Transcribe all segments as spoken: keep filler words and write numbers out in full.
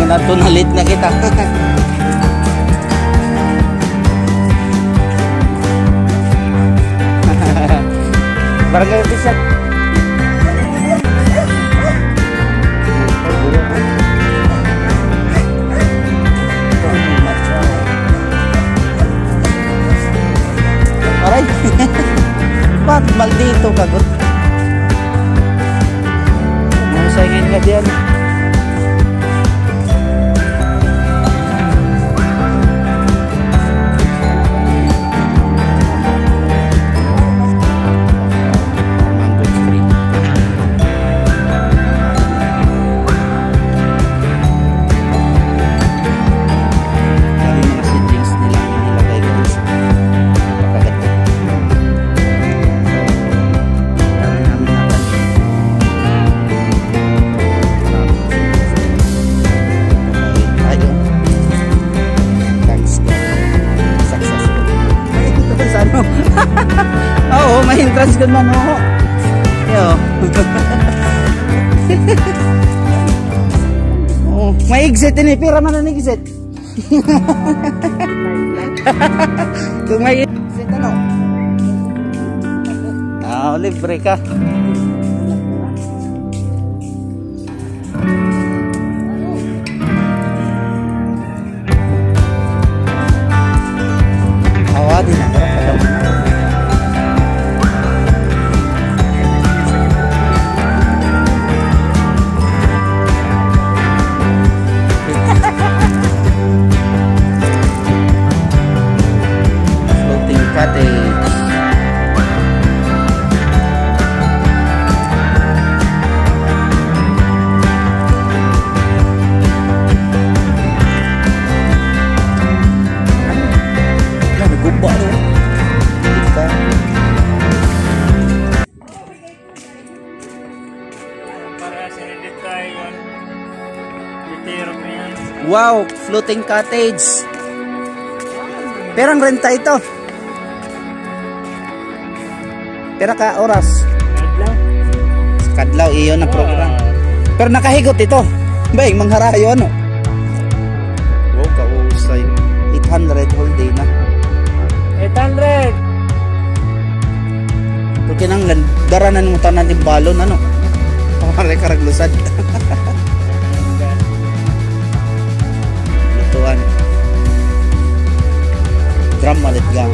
na ito, nalit na kita. Barangay Official. Aray. Ba't maldito kagot? Masayangin ka diyan. Oo, may entrance ka man, oo. Yo. Oh, may exit ini, pira man ang exit. Kung may exit ano? Ah, libre ka. Awa din ako. Wow, floating cottage. Perang renta ito. Pera ka oras? Kadlaw. Kadlaw iyon ang program. Pero nakahigot ito. Bay, mangharayo ano? Wow, kausay. eight hundred whole day na. eight hundred. Pero kinanglan, daranan mo tanan ng balon ano? Pamaray karaglusad. Lutuan. Drum malit gang.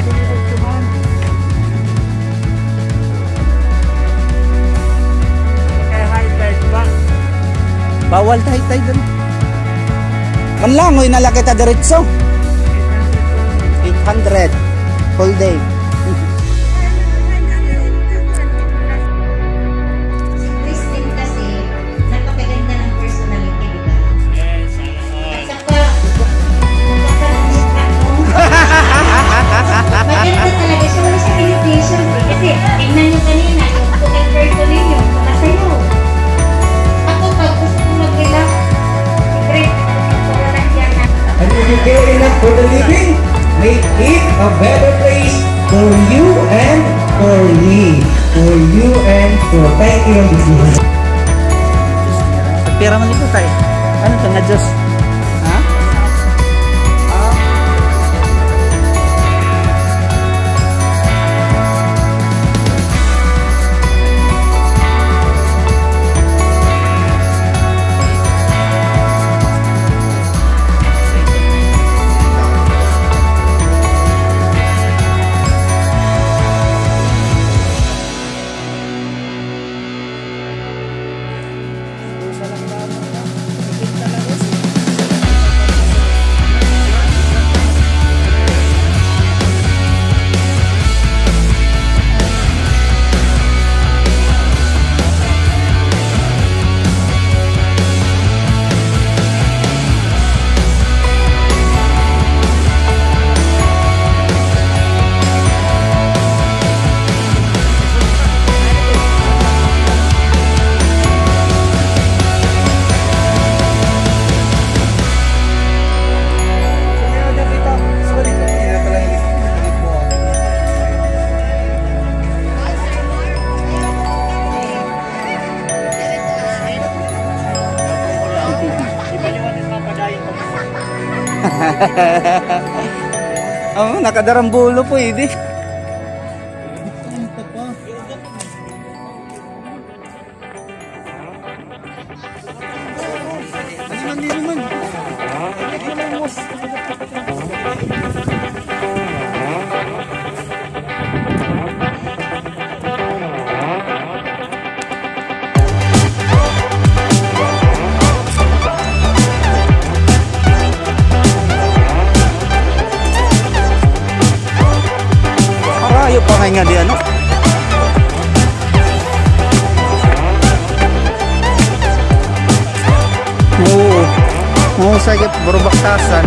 Bawal tayo-tayo dun. Manlangoy na lang kita diretso. eight hundred whole day. Si Christine kasi napakaganda ng personality, di ba? Yes, at saka maganda talaga siya. Wala sa limitation kasi tingnan nyo kanina yung total person ninyo wala sa'yo. Ako pag gusto kong mag-relax, secret, wala lang yan na. And if you care enough for the living, make it a better place for you and for me. For you and for thank you this morning. Pera man ito tayo. Ano ito nga Diyos? Ha? Oh, nakadarambulo po, hindi. Arayo pa nga di ano. Oo. Oo, sagip burubaktasan.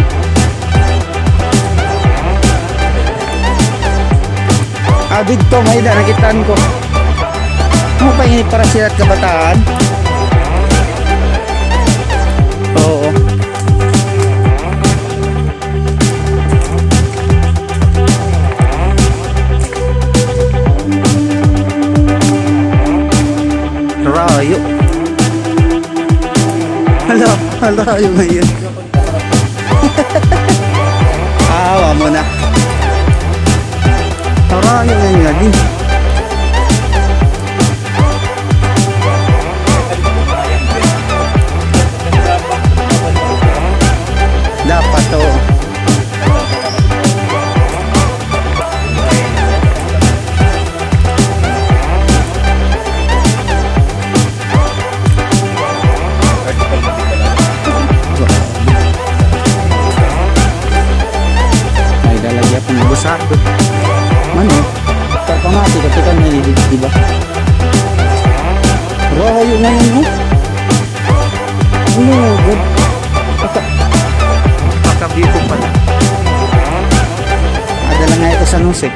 Ah, dito may da nakitaan ko. Ano pa ini para silat kabataan? Oo. Rayo. Hala, hala yung ngayon. Awa mo na. Rayo ngayon nga din. Dapat to. May dalagya pang busado. Ano? Pagpamati kasi ka nalilid, diba? Rayo ngayon mo. Ano? God. Pagkabipo pala. Adala nga ito sa nusik.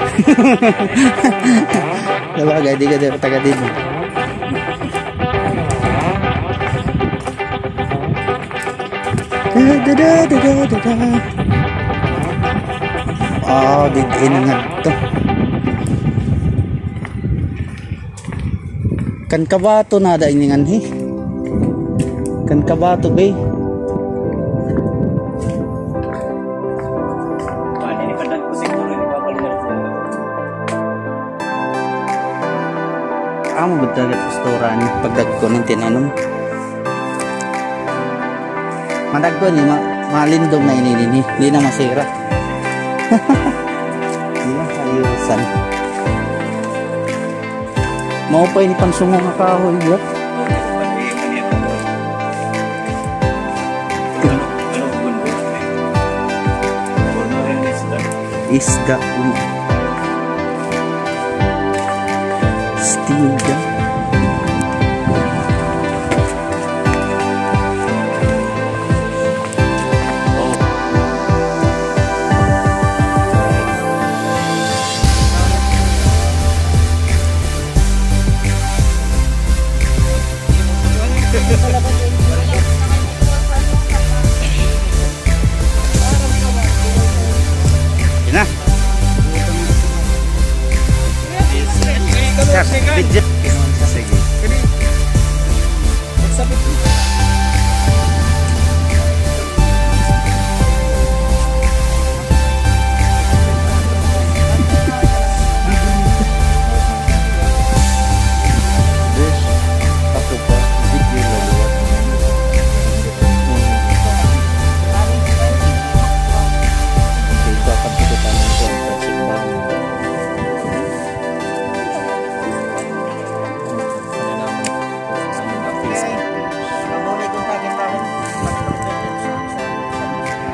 Sabagay, di ka din taga din. Da da da da da da da. Oh, bigay na nga ito. Kan kabato na da iningan he. Kan kabato bay. Amo betul restoran pagdagko ng tinanom. Madagko ni ma malindong na ini ini, hindi na masira. Hindi na ayusan. Mau pa ini pansungo nga kahoy ya. Isda. Stiga. Nah. Video. Sige.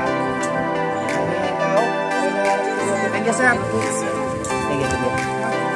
Thank you, sir. Thank you,